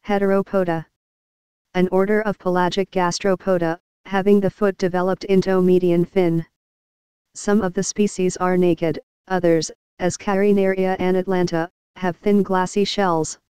Heteropoda. An order of pelagic gastropoda, having the foot developed into median fin. Some of the species are naked, others, as Carinaria and Atlanta, have thin glassy shells.